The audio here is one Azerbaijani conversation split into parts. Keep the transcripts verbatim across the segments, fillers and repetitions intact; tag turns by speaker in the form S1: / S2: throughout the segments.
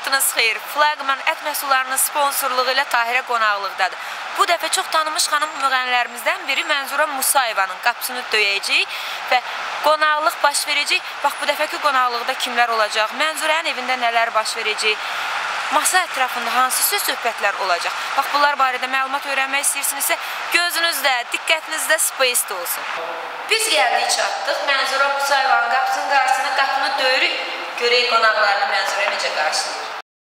S1: Vaxtınız xeyir. Flaqman ət məhsullarının sponsorluğu ilə Tahirə qonaqlıqdadır. Bu dəfə çox tanınmış xanım müğənnilərimizdən biri Mənzura Musayevanın qapısını döyəcəyik və qonaqlıq baş verəcək. Bax, bu dəfəki qonaqlıqda kimlər olacaq? Mənzurənin evində nələr baş verəcək? Masa ətrafında hansı söz-söhbətlər olacaq? Bax, bunlar barədə məlumat öyrənmək istəyirsinizsə, gözünüzdə, diqqətinizdə space-də olsun. Biz gəldik, çatdıq. Mənzura Musayevanın qapısının qarşısına qapını döyürük. Görək qonaqlarını Mənzurə necə qarşılayır.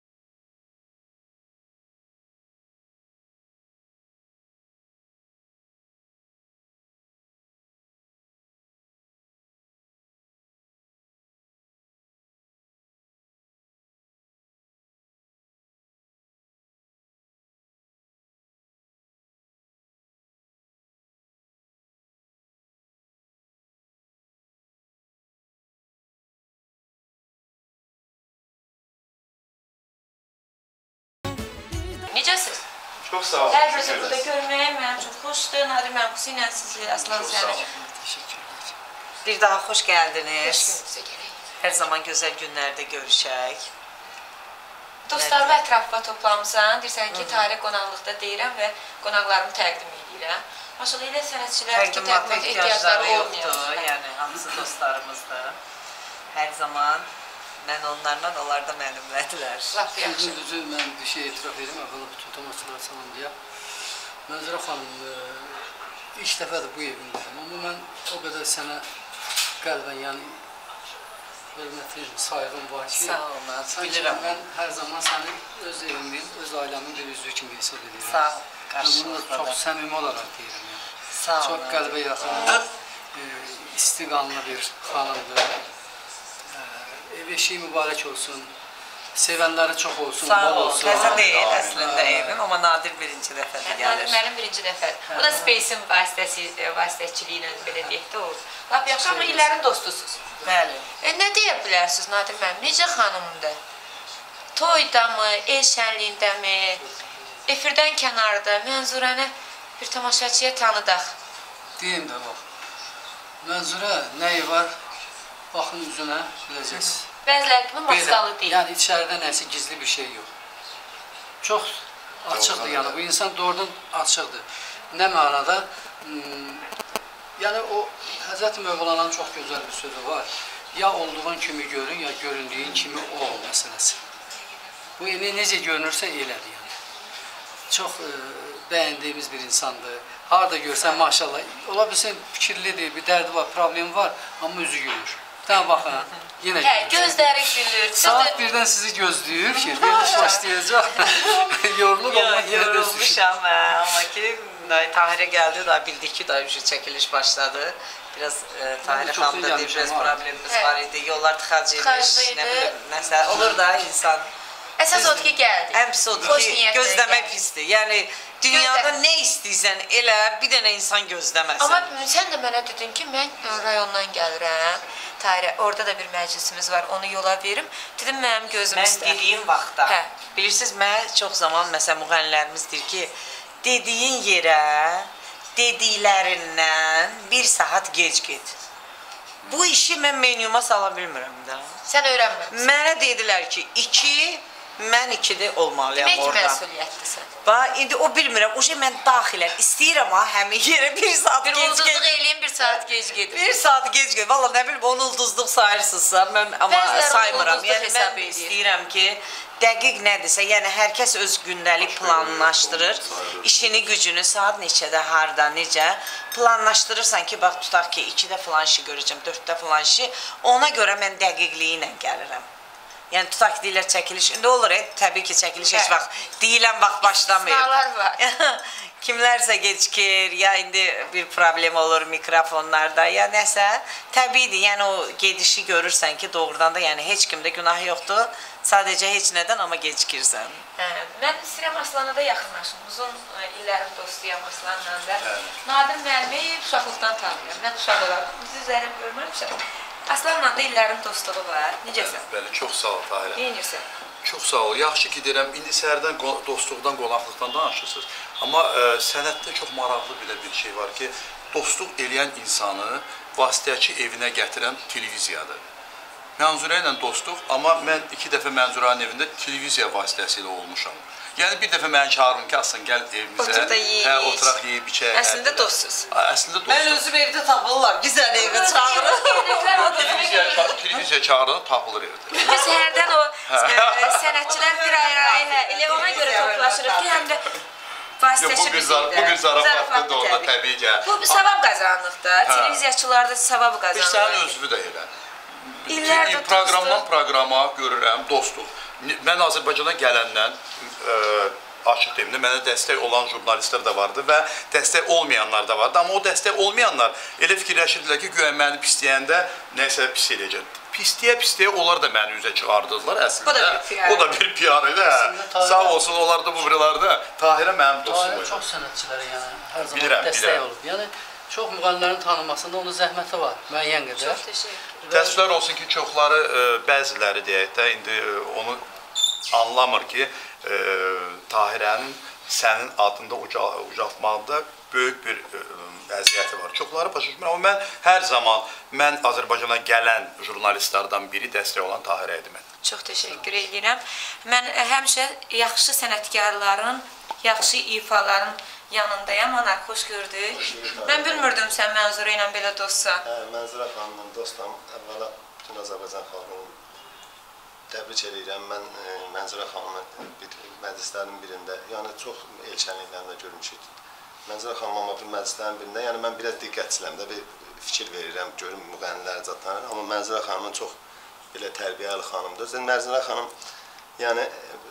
S1: Necəsiz?
S2: Çox sağ olun.
S1: Hər birisi burada görməyə mənim çox xoşdur. Nadir mən xüsusilə sizi, Aslan səni.
S2: Teşekkür ederim.
S3: Bir daha xoş gəldiniz.
S1: Xoş gəldik.
S3: Hər zaman gözəl günlərdə görüşək.
S1: Dostlarımı ətrafıma toplamısan. Deyirsən ki, Tahirə qonaqlıqda deyirəm və qonaqlarımı təqdim edirəm. Maşallah, elə sənətçilər ki,
S3: Təqdimata
S1: təqdim
S3: ehtiyacları
S1: olmuyor.
S3: yoxdur. Yəni, hamısı dostlarımızdır. Hər zaman mən onlarla, onlar da mənimlədilər.
S1: Laf yaxşı.
S2: Sözün düzü, mən bir şey etiraf edim, əvvəla bütün tamaşaçılar salam deyə. Mənzura xanım, ilk dəfədir bu evimdəyim, amma mən o qədər sənə qəlbən, yəni hörmətim, sayğım var ki,
S3: Sağ olun, bilirəm.
S2: Mən hər zaman səni öz evimin, öz ailəmin bir üzvü kimi hesab edirəm.
S3: Sağ ol,
S2: qarşınızda. Bunu çox səmimi olaraq deyirəm.
S3: Sağ olun.
S2: Çox qəlbə yaxın, istiqanlı bir xanımdır. Ev eşiği mübarək olsun, sevənləri çox olsun,
S3: Sağ
S2: bol
S3: ol,
S2: olsun.
S3: təzə deyil əslində evim, amma nadir birinci dəfədir gəlir.
S1: Mənim birinci dəfədir. Bu da Space-in vasitəçiliyi ilə belə deyək də olur. Lap yaxşı, amma illərin dostusunuz.
S3: Bəli.
S1: E, nə deyə bilərsiniz Nadir mənim? Necə xanımdır? Toyda mı, el şənliyində mi, efirdən kənarda Mənzurəni bir tamaşaçıya tanıdaq.
S2: Deyim də bax, Mənzurə nəyi var, baxın üzünə biləcəksiniz.
S1: Bəziləri kimi maskalı deyil.
S2: Yəni içəridə nəsə gizli bir şey yox. Çox açıqdır, yəni bu insan doğrudan açıqdır. Nə mənada? Hmm, yəni o Həzrəti Mövlananın çox gözəl bir sözü var. Ya olduğun kimi görün, ya göründüyün kimi ol məsələsi. Bu necə görünürsə elədir yəni. Çox e, bəyəndiyimiz bir insandır. Harada görsən maşallah, ola bilsin fikirlidir, bir dərdi var, problemi var, amma üzü gülür. Tamam baxın, yenə
S1: Hə, gözləri gülür.
S2: Saat birdən sizi gözləyir ki, veriliş başlayacaq. Yorulub amma yenə də
S3: Yorulmuşam, amma ki, Tahirə gəldi, da bildik ki, da çəkiliş başladı. Biraz e, Tahirə xanım da deyir, biraz problemimiz var idi, yollar tıxac imiş, nə bilim, nəsə, olur da insan.
S1: Əsas odur ki, gəldik.
S3: Ən pis odur ki, gözləmək pisdir. Yəni, dünyada nə istəyirsən elə, bir dənə insan gözləməsin.
S1: Amma sən də mənə dedin ki, mən rayondan gəlirəm, Tahirə, orada da bir məclisimiz var, onu yola verim. Dedim, mənim gözüm istər.
S3: Mən dediyim vaxtda, bilirsiniz, mən çox zaman, məsələn, müğənnilərimiz deyir ki, dediyin yerə, dediklərindən bir saat gec get. Bu işi mən menyuma sala bilmirəm də.
S1: Sən öyrənməmsən.
S3: Mənə dedilər ki, iki, mən ikidə olmalıyam orada.
S1: Demək məsuliyyətlisən.
S3: Bax, indi o bilmirəm, o şey mən daxilən istəyirəm ha, həmin yerə bir saat
S1: bir
S3: gec
S1: ulduzluq
S3: gedim.
S1: eləyim, bir saat gec gedim.
S3: Bir saat gec gedim. Valla nə bilim, onu ulduzluq sayırsınızsa, mən amma
S1: Bəziləri
S3: saymıram.
S1: ulduzluq
S3: Yəni,
S1: hesab
S3: mən
S1: edir.
S3: istəyirəm ki, dəqiq nədirsə, yəni hər kəs öz gündəlik planlaşdırır. İşini, gücünü, saat neçədə, harda, necə planlaşdırırsan ki, bax, tutaq ki, ikidə filan işi görəcəm, dörddə filan işi, ona görə mən dəqiqliyi ilə gəlirəm. Yəni, tutaq ki, deyilər çəkiliş, indi olur, təbii ki, çəkiliş heç vaxt deyilən vaxt başlamayır.
S1: İstisnalar var.
S3: Kimlərsə gecikir, ya indi bir problem olur mikrofonlarda, ya nəsə, təbiidir, yəni o gedişi görürsən ki, doğrudan da yəni heç kimdə günah yoxdur, sadəcə heç nədən, amma gecikirsən.
S1: Mən istəyirəm Aslan'a da yaxınlaşım, uzun illərin dostuyam Aslan'la da. Nadir müəllimi uşaqlıqdan tanıyıram, mən uşaq olarım, bizi üzərim görməmişəm. Aslanla da illərin dostluğu var. Necəsən?
S4: Bəli, çox sağ ol Tahirə.
S1: Neyinirsən?
S4: Çox sağ ol. Yaxşı ki deyirəm, indi səhərdən dostluqdan, qonaqlıqdan danışırsınız. Amma ə, sənətdə çox maraqlı belə bir şey var ki, dostluq eləyən insanı vasitəçi evinə gətirən televiziyadır. Mənzurə ilə dostluq, amma mən iki dəfə Mənzurənin evində televiziya vasitəsilə olmuşam. Yəni bir dəfə məni çağırın ki, asın gəl evimizə.
S3: Otur da yeyək.
S4: Hə, oturaq yeyib içək.
S3: Əslində dostsuz.
S4: Əslində dostsuz.
S3: Mən özüm evdə tapırlar, güzel evə çağırır.
S4: Televiziya, televiziya çağırır, tapılır evdə.
S1: Biz hərdən o e, sənətçilər bir ayrı ayrı elə ona görə toplaşırıq ki, həm də vasitəçi biz
S4: Bu bir zarafatdır da orada təbii ki.
S1: Bu bir savab qazanırıq da. Televiziyaçılarda savab qazanırıq.
S4: Bir sənin özünü də elə.
S1: İllərdir
S4: proqramdan proqrama görürəm, dostluq. Mən Azərbaycana gələndən ə, açıq deyim də, mənə dəstək olan jurnalistlər də vardı və dəstək olmayanlar da vardı. Amma o dəstək olmayanlar elə fikirləşirdilər ki, güya məni pisləyəndə nəsə pis eləyəcək. Pisliyə-pisliyə onlar da məni üzə çıxardırdılar əslində.
S3: O da bir P R.
S4: O da bir P R idi. Sağ olsun, onlar da bu buralarda. Tahirə mənim dostum
S2: Tahirə
S4: idi.
S2: çox sənətçilərə yəni hər zaman
S4: Bilirəm,
S2: dəstək
S4: bilirəm.
S2: olub. Yəni çox müğənnilərin tanınmasında onun zəhməti var, müəyyən qədər.
S1: Çox təşəkkür.
S4: Təəssüflər olsun ki, çoxları, ə, bəziləri deyək də, indi ə, onu anlamır ki, ə, Tahirənin sənin adında uca, ucaltmaqda böyük bir ə, əziyyəti var. Çoxları başa düşmür, amma mən hər zaman, mən Azərbaycana gələn jurnalistlərdən biri dəstək olan Tahirə idi mən.
S1: Çox təşəkkür edirəm. Mən həmişə yaxşı sənətkarların, yaxşı ifaların yanındayam. Anar, xoş gördük. Mən bilmirdim sən Mənzurə ilə belə dostsan.
S5: Hə, Mənzurə xanımla dostam. Əvvəla bütün Azərbaycan xalqını təbrik edirəm. Mən e, Mənzurə xanımı bir məclislərin birində, yəni çox el şənliklərində görmüşük. Mənzurə xanım amma bir məclislərin birində, yəni mən biraz diqqətçiləm də bir fikir verirəm, görüm müğənnilər zətləri. Amma Mənzurə xanımın çox belə tərbiyəli xanımdır. Mənzurə xanım, yəni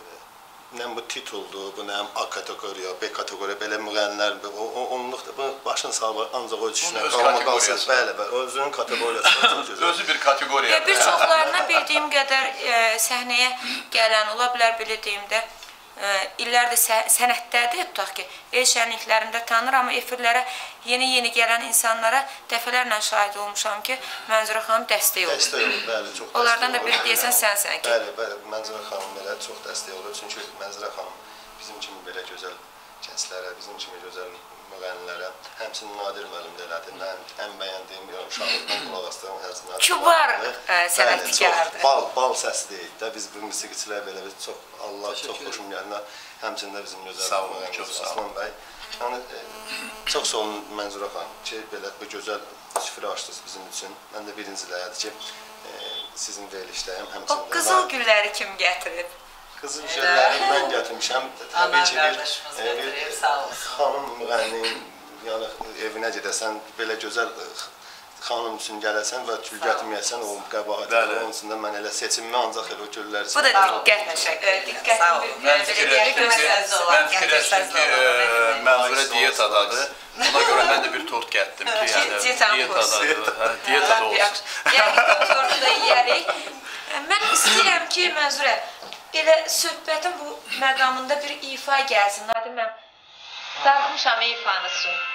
S5: nə bu tituldur, bu nə A kateqoriya, B kateqoriya belə müğənnilər, o onluqdur. Bu başın sağlar ancaq o düşünə qalma qalsın. Bəli, bəli, özünün kateqoriyası çox gözəl.
S4: Özü bir kateqoriyadır.
S1: Bir çoxlarına bildiyim qədər e, səhnəyə gələn, ola bilər belə deyim də, e, illərdir sə sənətdədir, tutaq ki, el şənliklərində tanır, amma efirlərə yeni-yeni gələn insanlara dəfələrlə şahid olmuşam ki, Mənzurə xanım dəstək olur.
S5: Dəstək olur, bəli, çox dəstək
S1: Onlardan da
S5: olur.
S1: biri deyəsən sənsən ki.
S5: Bəli, bəli, Mənzurə xanım belə çox dəstək olur. Çünki Mənzurə xanım bizim kimi belə gözəl gənclərə, bizim kimi gözəl müğənnilərə, həmçinin Nadir müəllim də elədi. Mən ən bəyəndiyim uşaqlıqdan qulaq asdığım həzzinat.
S1: Kübar sənətkardır.
S5: Bal, bal səsi deyil də. Biz bu musiqiçilər belə biz çox Allah çox xoşum gəlir. Həmçinin də bizim gözəl müğənnimiz Aslan bəy. Yəni çox sağ olun Mənzurə xanım ki, belə bu gözəl süfrə açdınız bizim üçün. Mən də birincilərdir ki, e, sizin verilişdəyəm, həmçinin
S1: O qızıl gülləri kim gətirib?
S5: qızıl gülləri mən gətirmişəm. Təbii ki,
S3: qardaşımız
S5: bir,
S3: gətirib, sağ olsun.
S5: Xanım müğənni, yəni evinə gedəsən, belə gözəl xanım üçün gələsən və gül gətirməyəsən, o qəbahətdir. Onun üçün də mən elə seçimimi ancaq elə o güllər
S1: Bu da diqqət, diqqət.
S4: Mən fikirləşdim ki, Mənzurə diyetadadır. Buna görə mən də bir tort gətirdim ki, yəni diyetadadır. Dietada olsun.
S1: Yəni tortu da yeyərik. Mən istəyirəm ki, Mənzurə, elə söhbətin bu məqamında bir ifa gəlsin. Nadir, mən darıxmışam ifanız üçün.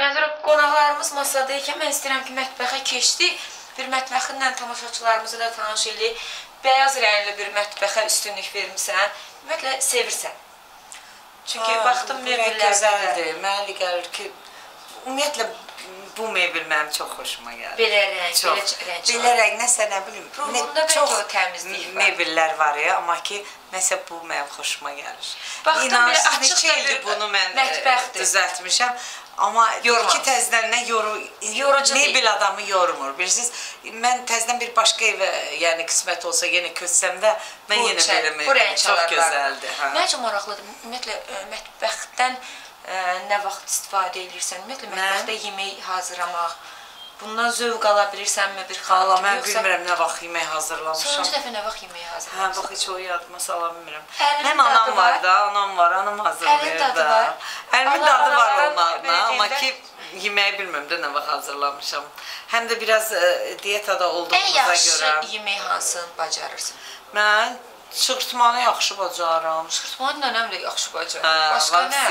S1: Mənzura qonaqlarımız masada ikən mən istəyirəm ki, mətbəxə keçdik. Bir mətbəxinlə tamaşaçılarımızı da tanış eləyik. Bəyaz rəngli bir mətbəxə üstünlük vermirsən. Ümumiyyətlə, sevirsən. Çünki baxdım mebellərdə.
S3: Gözəldir. Mənə elə gəlir ki, ümumiyyətlə, bu mebel mənim çox xoşuma gəlir.
S1: Belə rəng, belə rəng.
S3: Belə rəng, nəsə nə bilim.
S1: Ruhunda bəlkə o təmizlik var.
S3: Mebellər var ya, amma ki, nəsə bu mənim xoşuma gəlir.
S1: Baxdım, belə açıq da bir
S3: bunu mən
S1: mətbəxdir.
S3: Düzəltmişəm. Amma ki, təzdən nə yorucu mebel adamı yormur. Bilirsiniz, mən təzdən bir başqa evə, yəni qismət olsa, yenə köçsəm də, mən yenə belə mebel çox gözəldir.
S1: Məncə maraqlıdır. Ümumiyyətlə, mətbəxdən nə vaxt istifadə edirsən? Ümumiyyətlə, mətbəxdə yemək hazırlamaq, bundan zövq ala bilirsənmi bir xala?
S3: Mən bilmirəm nə vaxt yemək hazırlamışam.
S1: Sonuncu dəfə nə vaxt yemək hazırlamışam?
S3: Hə, bax, heç o yadıma sala bilmirəm. Mənim anam var da, anam var, anam hazırlayır da.
S1: Əlin dadı var.
S3: Əlimin dadı var onlarına, amma ki, yeməyi bilmirəm də nə vaxt hazırlamışam. Həm də biraz dietada olduğumuza görə.
S1: Ən yaxşı yemək hansını bacarırsın?
S3: Mən çırtmanı yaxşı bacarıram.
S1: Çırtmanı nənəm də yaxşı bacarır. Başqa nə?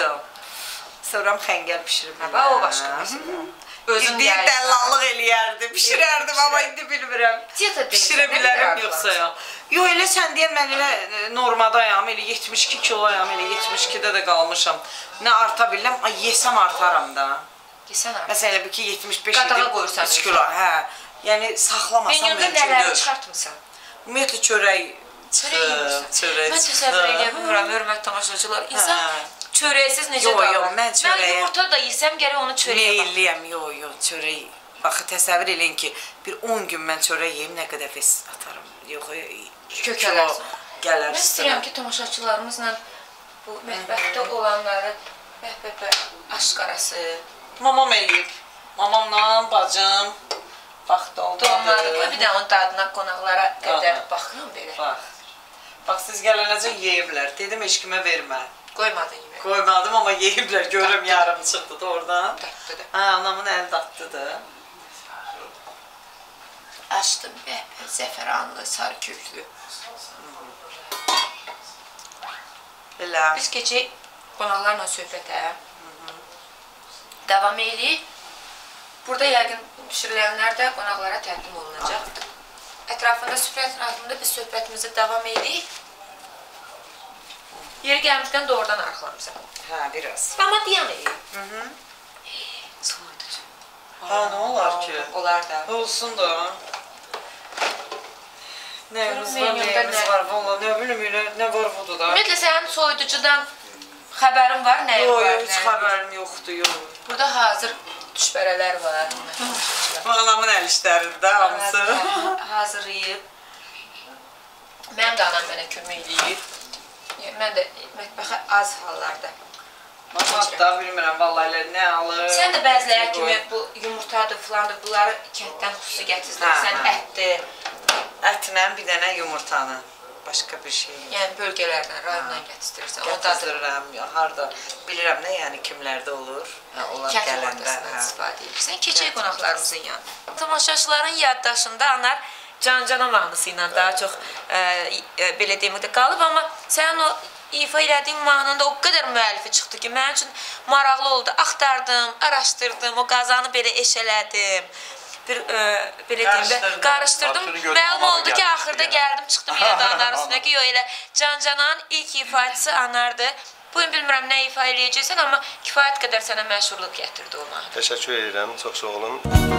S3: Sonra xəngəl pişirib.
S1: Hə, o başqa məsələ.
S3: Özüm deyək, dəllallıq eləyərdim, pişirərdim, amma indi bilmirəm. Pişirə bilərəm, yoxsa yox. Yox, elə sən deyən, mən elə normadayam, elə yetmiş iki kiloyam, elə yetmiş ikidə də qalmışam. Nə arta bilirəm, ay, yesəm artaram da.
S1: Yesən artar.
S3: Məsələn, elə bir ki, yetmiş beş
S1: qadağa qoyursan.
S3: üç kilo, hə. Yəni, saxlamasam mümkündür.
S1: Menyumda nələri çıxartmısan?
S3: Ümumiyyətlə, çörək.
S1: Çörək yiyirsən. Mən təsəvvür edə bilmirəm, hörmət tamaşaçılar. İnsan çörəksiz necə qalır?
S3: Yox, yox, mən çörəyə...
S1: Mən yumurta da yesəm, gərək onu çörəyə baxım.
S3: Meyilliyəm, yox, yox, çörək... Baxı, təsəvvür eləyin ki, bir on gün mən çörək yeyim, nə qədər fes atarım. Yox,
S1: kökələrsən.
S3: Gələr üstünə.
S1: Mən istəyirəm ki, tamaşaçılarımızla bu mətbəxdə olanları bəhbəbə aşqarası.
S3: Mamam eləyib. Mamamla, bacım, baxdı oldu.
S1: Donları qoy, bir də onun dadına qonaqlara qədər baxıram belə.
S3: Bax. Bax, siz gələnəcə yeyiblər. Dedim, heç kimə vermə.
S1: Qoymadın yemək.
S3: Qoymadım, amma yeyiblər. Görürüm, yarım çıxdı da oradan.
S1: Dadlıdır.
S3: Hə, anamın əli dadlıdır.
S1: Açdım, bəhbə, zəfəranlı, sarı köklü.
S3: Elə.
S1: Biz keçək qonaqlarla söhbətə. Davam eləyik. Burada yəqin pişirilənlər də qonaqlara təqdim olunacaq. Ətrafında süfrətin altında biz söhbətimizi davam eləyik. Yeri gəlmişdən doğrudan arxalamısan.
S3: Hə, biraz.
S1: Amma diyan eləyik.
S3: Hı-hı.
S1: Soyuducu.
S3: Ha, nə olar ki?
S1: Olar da.
S3: Olsun da. Nəyimiz var, nəyimiz var, valla, nə bilim, nə var budur da.
S1: Ümumiyyətlə, sənin soyuducudan xəbərin var, nəyin var?
S3: Yox, heç xəbərim yoxdur, yox.
S1: Burada hazır düşbərələr var.
S3: Anamın əl işlərində, hamısı.
S1: Hazırlayıb. Mənim də anam mənə kömək eləyib. Mən də mətbəxə az hallarda.
S3: Hatta bilmirəm, valla elə nə alır.
S1: Sən də bəziləri kimi bu yumurtadır, filandır, bunları kənddən xüsusi gətirsən, ətdir.
S3: Ətlə bir dənə yumurtanı, başqa bir şey.
S1: Yəni bölgələrdən, rayondan gətirirsən.
S3: Gətirirəm, harada bilirəm nə, yəni kimlərdə olur.
S1: Kənd yumurtasından istifadə edirsən. Keçək qonaqlarımızın yanına. Tamaşaçıların yaddaşında anar Can-Cana mahnısı ilə daha çox belə deyim də qalıb, amma sənin o ifa elədiyin mahnında o qədər müəllifi çıxdı ki, mənim üçün maraqlı oldu. Axtardım, araşdırdım, o qazanı belə eşələdim. Bir belə deyim də qarışdırdım. Məlum oldu ki, axırda gəldim, çıxdım yenə də Anarın üstünə ki, yox elə Can-Cananın ilk ifaçısı Anardır. Bugün bilmirəm nə ifa eləyəcəksən, amma kifayət qədər sənə məşhurluq gətirdi o mahnı.
S5: Təşəkkür edirəm, çox sağ olun.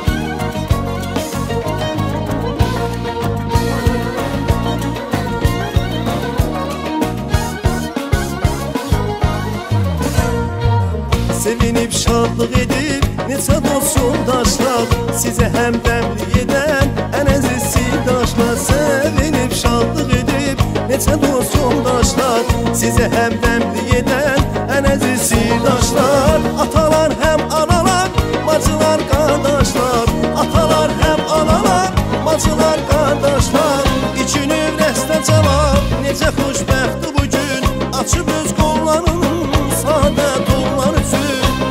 S6: Sevinib şadlıq edib, neçə dost yoldaşlar, sizə həmdəmlik edən ən əziz sirdaşlar. Sevinib şadlıq edib, neçə dost yoldaşlar, sizə həmdəmlik edən ən əziz sirdaşlar. Atalar həm analar, bacılar qardaşlar, atalar həm analar, bacılar qardaşlar. İki növrəstə cavab, necə xoşbəxtdir bugün, açıb öz qollarının sadət oğlan üçün.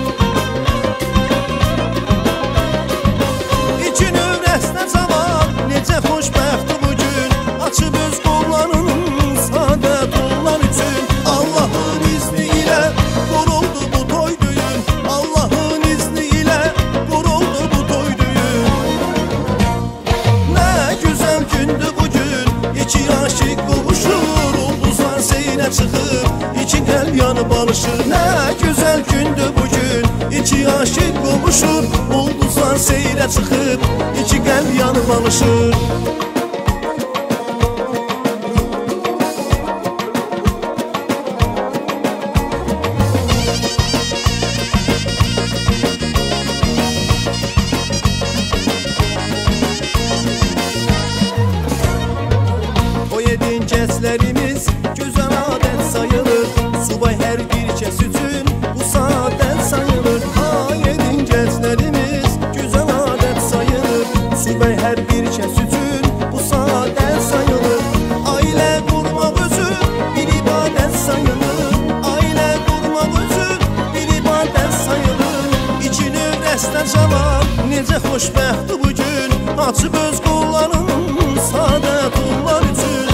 S6: Necə xoşbəxtdir bugün, açıb öz qollarının sadət oğlan üçün. Allahın izni ilə quruldu bu toy düyün, Allahın izni ilə çıxıb İki qəlb yanıb alışır Nə gözəl gündür bugün İki aşıq qovuşur Ulduzlar seyrə çıxıb İki qəlb yanıb alışır Gənclərimiz gözəl adət sayılır Subay hər bir kəs üçün bu saadət sayılır Ayedin gənclərimiz gözəl adət sayılır Subay hər bir kəs üçün bu saadət sayılır Ailə qurmaq özü bir ibadət sayılır Ailə qurmaq özü bir ibadət sayılır İki növrəsdə cavan necə xoşbəxtdir bugün Açıb öz qollarının saadət onlar üçün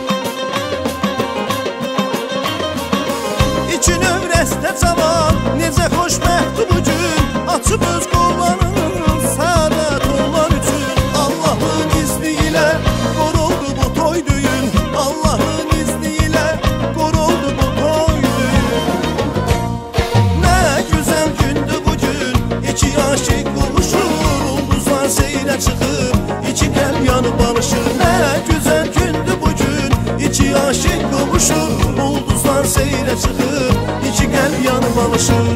S6: İki növrəsdə cavan necə xoşbəxtdir bugün Açıb öz qollarının səadət onlar üçün Allahın izni ilə qoruldu bu toy düyün Allahın izni ilə qoruldu bu toy düyün Nə gözəl gündür bugün İki aşıq qovuşur Ulduzlar seyrə çıxıb İki qəlb yanıb alışır Nə gözəl gündür bugün İki aşıq qovuşur Ulduzlar seyrə çıxıb İki qəlb yanıb alışır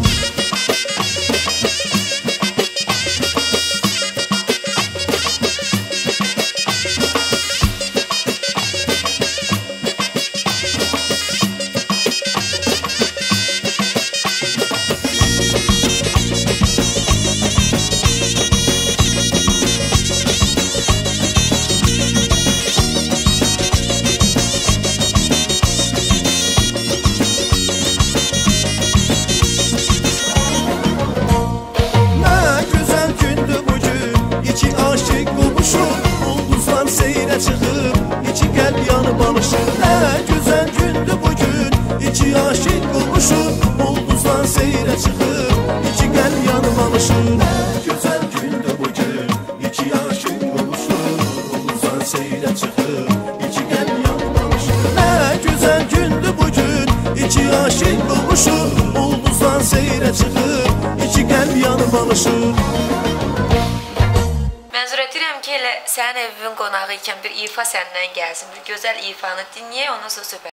S6: Çıxıb İki qəlb yanıb alışır Nə gözəl gündür bugün İki aşıq qovuşur Ulduzlar seyrə çıxıb İki qəlb yanıb alışır Nə gözəl gündür bugün İki aşıq qovuşur Ulduzlar seyrə çıxıb İki qəlb yanıb alışır Nə gözəl gündür bugün İki aşıq qovuşur Ulduzlar seyrə çıxıb İki qəlb yanıb alışır
S1: Mənzur edirəm ki, elə sənin evin qonağı ikən bir ifa səndən gəlsin, bir gözəl ifanı dinləyək, ondan sonra söhbət.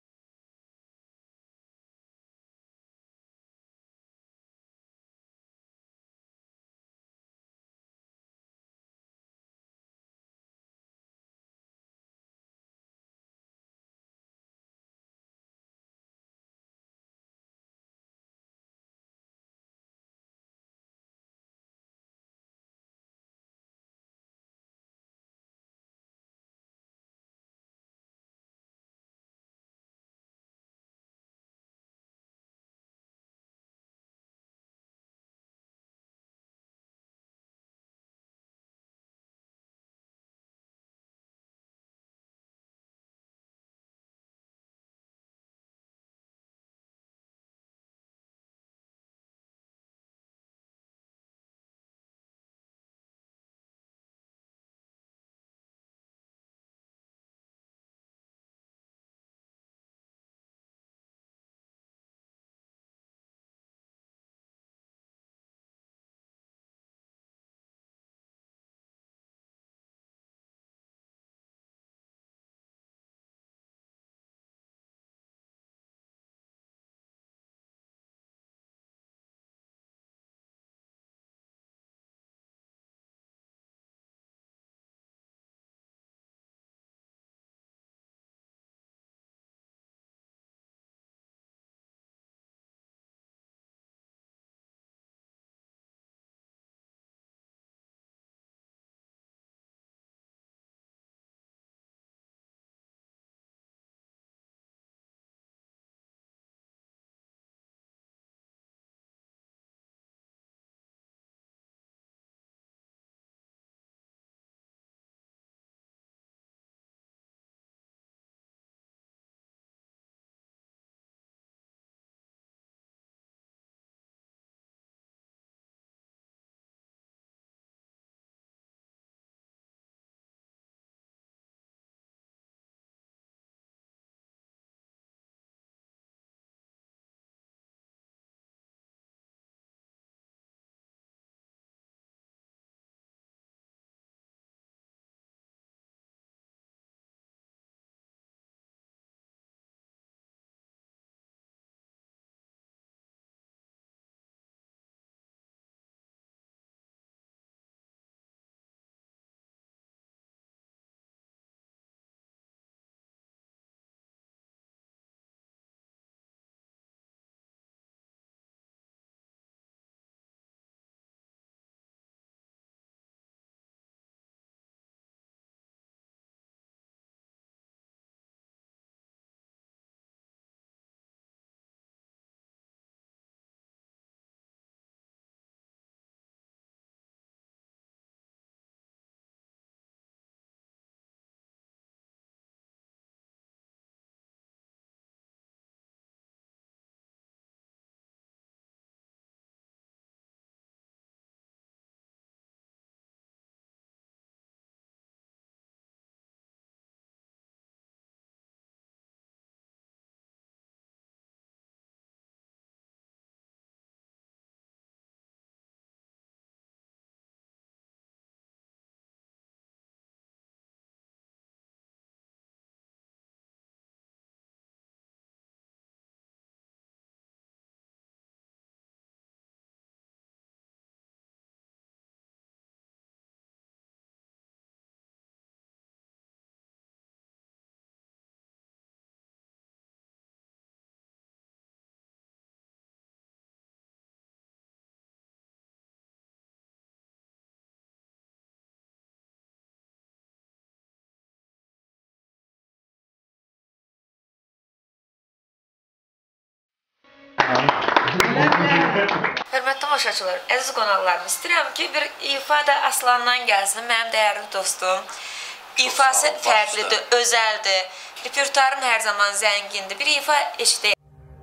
S1: Hörmətli tamaşaçılar, əziz qonaqlarım, istəyirəm ki, bir ifa da Aslandan gəlsin, mənim dəyərli dostum. İfası fərqlidir, özəldir, repertuarın hər zaman zəngindir. Bir ifa eşidəyək.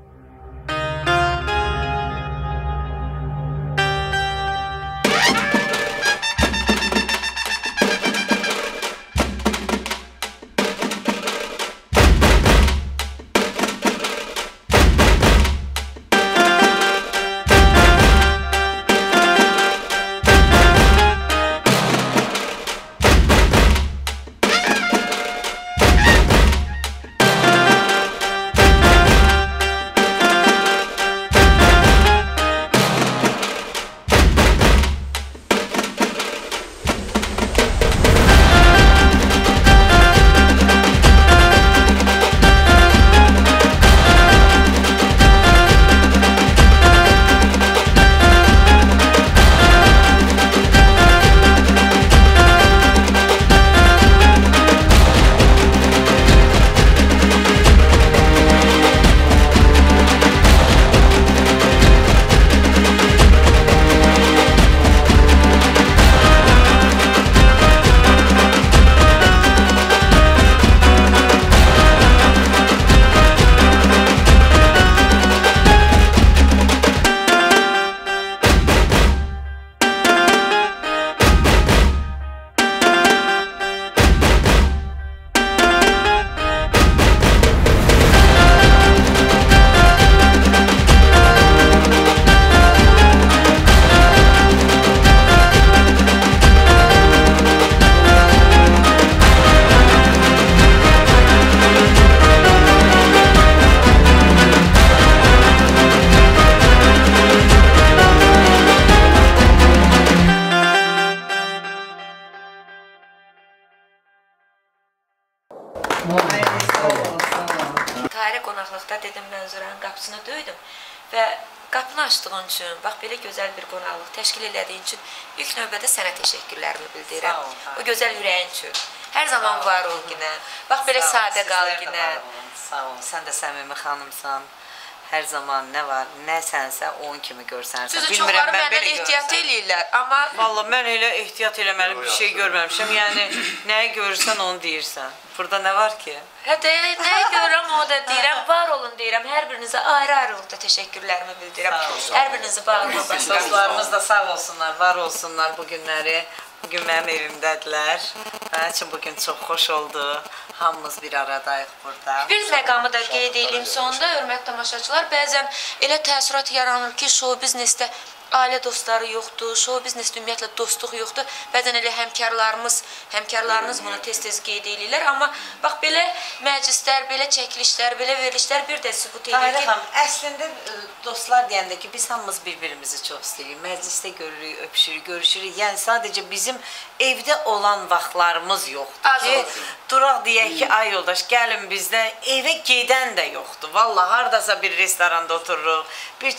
S1: Tahirə qonaqlıqda dedim, Mənzuranın qapısını döydüm və qapını açdığın üçün, bax belə gözəl bir qonaqlıq təşkil elədiyin üçün ilk növbədə sənə təşəkkürlərimi bildirirəm. O gözəl ürəyin üçün. Hər zaman var ol yenə. Bax belə sadə qal yenə.
S3: Sağ ol, sən də səmimi xanımsan. Hər zaman nə var, nə sənsə onun kimi görsənsən.
S1: Düzü çoxları məndən ehtiyat eləyirlər, amma...
S3: Valla mən elə ehtiyat eləməli bir şey görməmişəm. Yəni, nəyi görürsən onu deyirsən. Burada nə var ki?
S1: Hə, nəyi görürəm o da deyirəm, var olun deyirəm. Hər birinizə ayrı-ayrılıqda təşəkkürlərimi bildirirəm. Hər birinizi bağlı başlayın.
S3: Dostlarımız da sağ olsunlar, var olsunlar bu günləri. Bugün mənim evimdədirlər. Mənim üçün bugün çox xoş oldu. Hamımız bir aradayıq burada.
S1: Bir məqamı da qeyd edeyim sonda, hörmətli tamaşaçılar. Bəzən elə təəssürat yaranır ki, show biznesdə ailə dostları yoxdur, show biznesdə ümumiyyətlə dostluq yoxdur. Bəzən elə həmkarlarımız, həmkarlarınız bunu tez-tez qeyd edirlər. Amma bax belə məclislər, belə çəkilişlər, belə verilişlər bir də sübut edir ki...
S3: Tahirə xanım, əslində dostlar deyəndə ki, biz hamımız bir-birimizi çox istəyirik. Məclisdə görürük, öpüşürük, görüşürük. Yəni sadəcə bizim evdə olan vaxtlarımız yoxdur ki, duraq deyək ki, ay yoldaş, gəlin bizdə evə gedən də yoxdur. Valla, haradasa bir restoranda otururuq, bir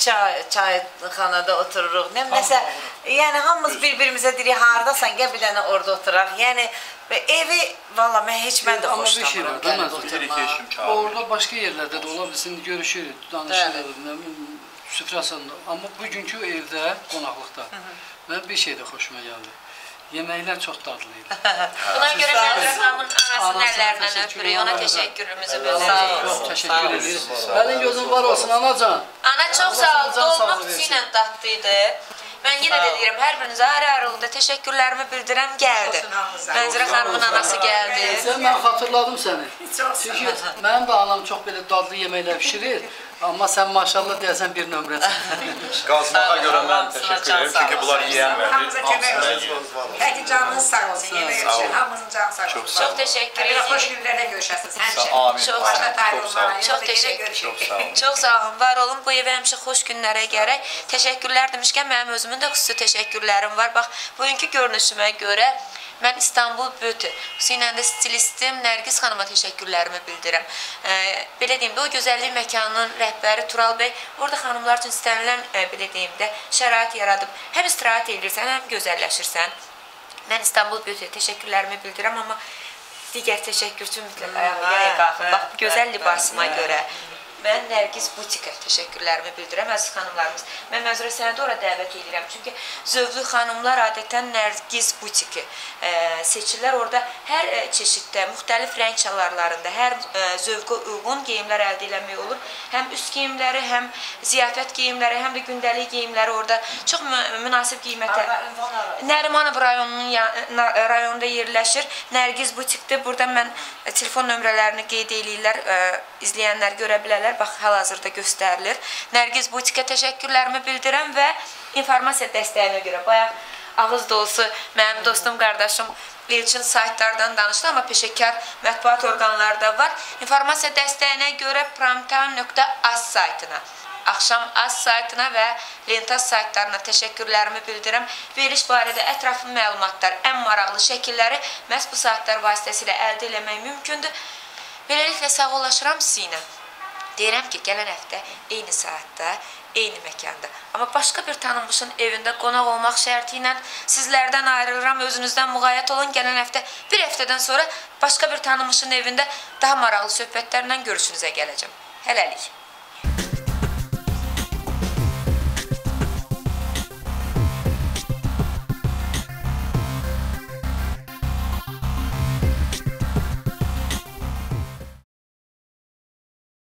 S3: çayxanada otururuq, nəsə, yəni hamımız bir-birimizə deyirik, haradasan, gəl bir dənə orada oturaq. Yəni, evi, valla, mən heç mən də xoşlamıram, gəlib oturmaq.
S2: Orada başqa yerlərdə də ola bilsin, görüşürük, danışırıq, süfrasında. Amma bugünkü evdə, qonaqlıqda, mən bir şey də xoşuma gəldi. Yeməklər çox dadlı idi.
S1: Buna görə Mənzurə xanımın anasının əllərindən öpürük, ona təşəkkürümüzü bildiririk.
S2: Çox təşəkkür edirik. Əlin gözün var olsun, anacan.
S1: Ana, çox sağ ol, dolmaq xüsusilə dadlıydı. Mən yenə də deyirəm, hər birinizə ayrı-ayrılıqda təşəkkürlərimi bildirəm, gəldi. Mənzurə xanımın anası gəldi.
S2: Sən, mən xatırladım səni. Çünki mənim də anam çox belə dadlı yeməklər pişirir. Amma sən maşallah deyəsən bir nömrəsən.
S4: Qazmağa görə mən təşəkkür ederim, çünki bunlar yiyənlərdir.
S7: Hamımıza kömək olsun. Həki canınız sağ olsun, yemək üçün. Hamımızın canı sağ olsun.
S1: Çox təşəkkür
S7: ederim.
S1: ederim.
S7: Xoş günlərdə görüşəsiniz həmişə.
S4: Amin.
S1: Çox təşəkkür. Çox sağ olun, var olun. Bu evə həmişə xoş günlərə gərək. Təşəkkürlər demişkən, mənim özümün də xüsusi təşəkkürlərim var. Bax, bugünkü görünüşümə görə mən İstanbul Beauty, xüsusilə də stilistim Nərgiz xanıma təşəkkürlərimi bildirirəm. Belə deyim də, o gözəllik məkanının rəhbəri Tural bəy orada xanımlar üçün istənilən, belə deyim də, şərait yaradıb. Həm istirahət edirsən, həm gözəlləşirsən. Mən İstanbul Beauty təşəkkürlərimi bildirirəm, amma digər təşəkkürçü mütləq ayağa qalxıb. Bax, gözəl libasıma görə, mən Nərgiz Butikə təşəkkürlərimi bildirəm, əziz xanımlarımız. Mən məzrə səni də ora dəvət edirəm. Çünki zövqlü xanımlar adətən Nərgiz Butiki e, seçirlər. Orada hər e, çeşiddə, müxtəlif rəng çalarlarında, hər e, zövqə uyğun geyimlər əldə eləmək olur. Həm üst geyimləri, həm ziyafət geyimləri, həm də gündəlik geyimləri orada çox mü münasib qiymətə. Nərimanov rayonunun rayonunda yerləşir. Nərgiz Butikdə. Burada mən e, telefon nömrələrini qeyd eləyirlər, e, izləyənlər görə bilərlər. Bax, hal-hazırda göstərilir. Nərgiz Butikə təşəkkürlərimi bildirəm və informasiya dəstəyinə görə. Bayaq ağız dolusu mənim dostum, qardaşım Elçin saytlardan danışdı, amma peşəkar mətbuat orqanları da var. İnformasiya dəstəyinə görə primetime nöqtə az saytına, Axşam Az saytına və Lentaz saytlarına təşəkkürlərimi bildirəm. Veriliş barədə ətraflı məlumatlar, ən maraqlı şəkilləri məhz bu saytlar vasitəsilə əldə eləmək mümkündür. Beləliklə sağollaşıram sizinlə. Deyirəm ki, gələn həftə eyni saatda, eyni məkanda. Amma başqa bir tanınmışın evində qonaq olmaq şərti ilə sizlərdən ayrılıram. Özünüzdən müğayət olun. Gələn həftə, bir həftədən sonra başqa bir tanınmışın evində daha maraqlı söhbətlərlə görüşünüzə gələcəm. Hələlik.